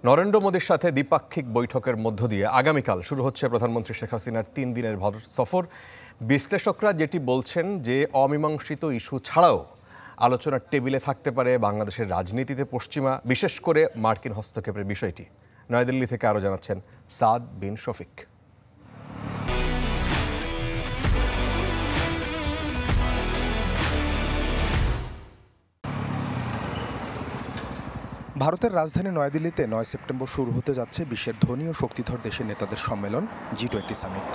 নরেন্দ্র মোদীর সাথে দ্বিপাক্ষিক বৈঠকের মধ্য দিয়ে আগামীকাল শুরু হচ্ছে প্রধানমন্ত্রী শেখ হাসিনার 3 দিনের ভারত সফর। বিশ্লেষকরা যেটি বলছেন যে অমীমাংসিত ইস্যু ছাড়াও আলোচনার টেবিলে থাকতে পারে বাংলাদেশের রাজনীতিতে পশ্চিমা বিশেষ করে মার্কিন হস্তক্ষেপের বিষয়টি। নয়াদিল্লি থেকে আরও জানাচ্ছেন সাদ বিন শফিক। ভারতের রাজধানী নয়াদিল্লিতে 9 সেপ্টেম্বর শুরু হতে যাচ্ছে বিশ্বের ধনী ও শক্তিধর দেশের নেতাদের সম্মেলন G20 সামিট।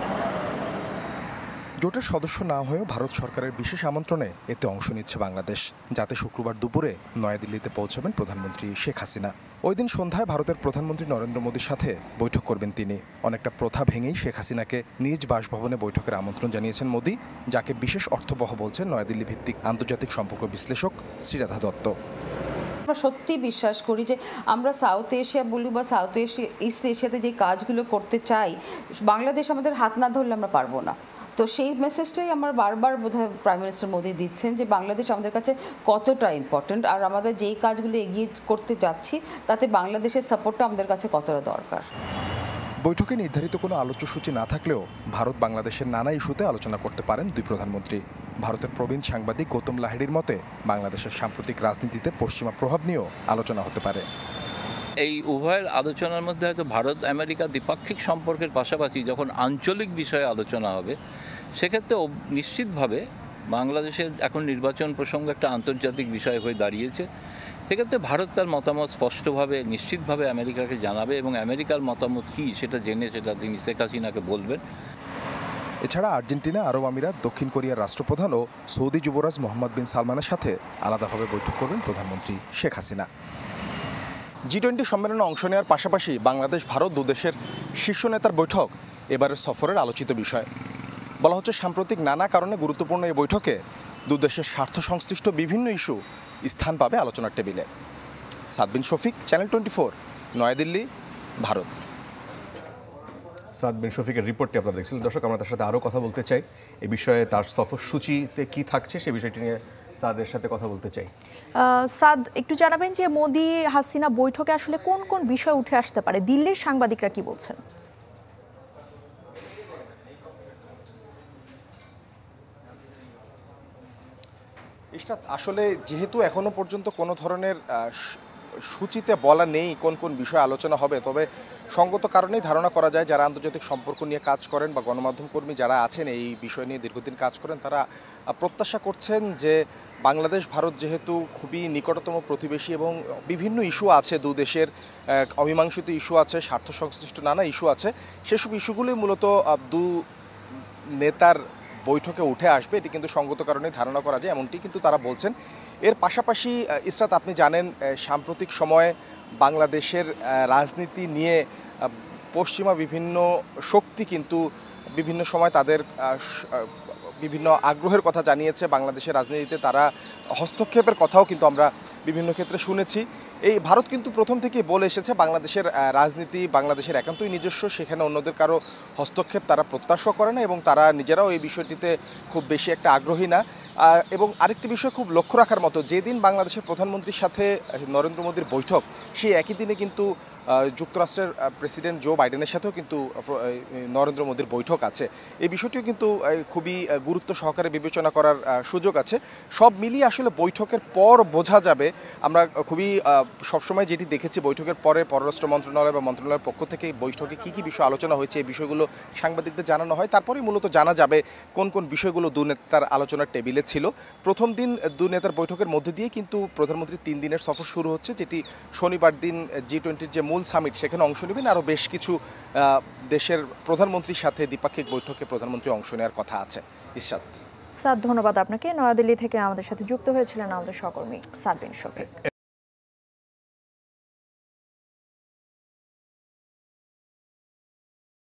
জোটের সদস্য না হয়েও ভারত সরকারের বিশেষ আমন্ত্রণে এতে অংশ নিচ্ছে বাংলাদেশ, যাতে শুক্রবার দুপুরে নয়াদিল্লিতে পৌঁছাবেন প্রধানমন্ত্রী শেখ হাসিনা। ওই দিন সন্ধ্যায় ভারতের প্রধানমন্ত্রী নরেন্দ্র মোদীর সাথে বৈঠক করবেন তিনি। অনেকটা প্রথা ভেঙেই শেখ হাসিনাকে নিজ বাসভবনে বৈঠকের আমন্ত্রণ জানিয়েছেন মোদী, যাকে বিশেষ অর্থবহ বলছেন নয়াদিল্লি ভিত্তিক আন্তর্জাতিক সম্পর্ক বিশ্লেষক শ্রীরাধা দত্ত। আমরা সত্যি বিশ্বাস করি যে আমরা সাউথ এশিয়া বলি বা সাউথ এশিয়া ইস্ট এশিয়াতে যে কাজগুলো করতে চাই, বাংলাদেশ আমাদের হাত না ধরলে আমরা পারবো না। তো সেই মেসেজটাই আমার বারবার বোধহয় প্রাইম মিনিস্টার মোদী দিচ্ছেন যে বাংলাদেশ আমাদের কাছে কতটা ইম্পর্টেন্ট, আর আমাদের যেই কাজগুলো এগিয়ে করতে যাচ্ছি তাতে বাংলাদেশের সাপোর্টটা আমাদের কাছে কতটা দরকার। বৈঠকে নির্ধারিত কোনো আলোচ্যসূচি না থাকলেও ভারত বাংলাদেশের নানা ইস্যুতে আলোচনা করতে পারেন দুই প্রধানমন্ত্রী। ভারতের প্রবীণ সাংবাদিক গৌতম লাহিড়ির মতে বাংলাদেশের সাম্প্রতিক রাজনীতিতে পশ্চিমা প্রভাব নিয়েও আলোচনা হতে পারে। এই উভয়ের আলোচনার মধ্যে হয়তো ভারত আমেরিকা দ্বিপাক্ষিক সম্পর্কের পাশাপাশি যখন আঞ্চলিক বিষয়ে আলোচনা হবে, সেক্ষেত্রে নিশ্চিতভাবে বাংলাদেশের এখন নির্বাচন প্রসঙ্গ একটা আন্তর্জাতিক বিষয় হয়ে দাঁড়িয়েছে। সেক্ষেত্রে ভারত তার মতামত স্পষ্টভাবে নিশ্চিতভাবে আমেরিকাকে জানাবে এবং আমেরিকার মতামত কী সেটা জেনে সেটা তিনি শেখ হাসিনাকে বলবেন। এছাড়া আর্জেন্টিনা, আরব আমিরাত, দক্ষিণ কোরিয়ার রাষ্ট্রপ্রধান ও সৌদি যুবরাজ মোহাম্মদ বিন সালমানের সাথে আলাদাভাবে বৈঠক করবেন প্রধানমন্ত্রী শেখ হাসিনা। G20 সম্মেলনে অংশ নেওয়ার পাশাপাশি বাংলাদেশ ভারত দুদেশের শীর্ষ নেতার বৈঠক এবারের সফরের আলোচিত বিষয়। বলা হচ্ছে সাম্প্রতিক নানা কারণে গুরুত্বপূর্ণ এই বৈঠকে দুদেশের স্বার্থ সংশ্লিষ্ট বিভিন্ন ইস্যু স্থান পাবে আলোচনার টেবিলে। সাদ বিন শফিক, চ্যানেল 24, নয়াদিল্লি, ভারত। সাদ বিন শফিকের রিপোর্টটি আপনারা দেখছিলেন। দর্শক, আমরা তার সাথে আরও কথা বলতে চাই এ বিষয়ে, তার সফরসূচিতে কী থাকছে সে বিষয়টি নিয়ে সাদের সাথে কথা বলতে চাই। সাদ, একটু জানাবেন যে মোদি হাসিনা বৈঠকে আসলে কোন কোন বিষয় উঠে আসতে পারে? দিল্লির সাংবাদিকরা কি বলছেন? ইশরাত, আসলে যেহেতু এখনো পর্যন্ত কোনো ধরনের সূচিতে বলা নেই কোন কোন বিষয়ে আলোচনা হবে, তবে সঙ্গত কারণেই ধারণা করা যায় যারা আন্তর্জাতিক সম্পর্ক নিয়ে কাজ করেন বা গণমাধ্যম কর্মী যারা আছেন এই বিষয় নিয়ে দীর্ঘদিন কাজ করেন, তারা প্রত্যাশা করছেন যে বাংলাদেশ ভারত যেহেতু খুবই নিকটতম প্রতিবেশী এবং বিভিন্ন ইস্যু আছে, দু দেশের অমীমাংসিত ইস্যু আছে, স্বার্থ সংশ্লিষ্ট নানা ইস্যু আছে, সেসব ইস্যুগুলোই মূলত দু নেতার বৈঠকে উঠে আসবে। এটি কিন্তু সঙ্গত কারণে ধারণা করা যায়, এমনটি কিন্তু তারা বলছেন। এর পাশাপাশি ইসরাত, আপনি জানেন সাম্প্রতিক সময়ে বাংলাদেশের রাজনীতি নিয়ে পশ্চিমা বিভিন্ন শক্তি কিন্তু বিভিন্ন সময় তাদের বিভিন্ন আগ্রহের কথা জানিয়েছে। বাংলাদেশের রাজনীতিতে তারা হস্তক্ষেপের কথাও কিন্তু আমরা বিভিন্ন ক্ষেত্রে শুনেছি। এই ভারত কিন্তু প্রথম থেকেই বলে এসেছে বাংলাদেশের রাজনীতি বাংলাদেশের একান্তই নিজস্ব, সেখানে অন্যদের কারো হস্তক্ষেপ তারা প্রত্যাশা করে না এবং তারা নিজেরাও এই বিষয়টিতে খুব বেশি একটা আগ্রহী না। এবং আরেকটি বিষয় খুব লক্ষ্য রাখার মতো, যেদিন বাংলাদেশের প্রধানমন্ত্রীর সাথে নরেন্দ্র মোদীর বৈঠক, সেই একই দিনে কিন্তু যুক্তরাষ্ট্রের প্রেসিডেন্ট জো বাইডেনের সাথেও কিন্তু নরেন্দ্র মোদীর বৈঠক আছে। এই বিষয়টিও কিন্তু খুবই গুরুত্ব সহকারে বিবেচনা করার সুযোগ আছে। সব মিলিয়ে আসলে বৈঠকের পর বোঝা যাবে। আমরা খুবই সবসময় যেটি দেখেছি, বৈঠকের পরে পররাষ্ট্র মন্ত্রণালয় বা মন্ত্রণালয়ের পক্ষ থেকে বৈঠকে কী কী বিষয় আলোচনা হয়েছে এই বিষয়গুলো সাংবাদিকদের জানানো হয়, তারপরেই মূলত জানা যাবে কোন কোন বিষয়গুলো দু নেতার আলোচনার টেবিলে ছিল। প্রথম দিন দু নেতার বৈঠকের মধ্যে দিয়ে কিন্তু প্রধানমন্ত্রীর 3 দিনের সফর শুরু হচ্ছে, যেটি শনিবার দিন G20-র যে মূল সামিট সেখানে অংশ নেবেন। আরও বেশ কিছু দেশের প্রধানমন্ত্রীর সাথে দ্বিপাক্ষিক বৈঠকে প্রধানমন্ত্রী অংশ নেওয়ার কথা আছে। ইশরাত, সাদ, ধন্যবাদ আপনাকে। নয়াদিল্লি থেকে আমাদের সাথে যুক্ত হয়েছিলেন আমাদের সহকর্মী সাদ বিন শফিক।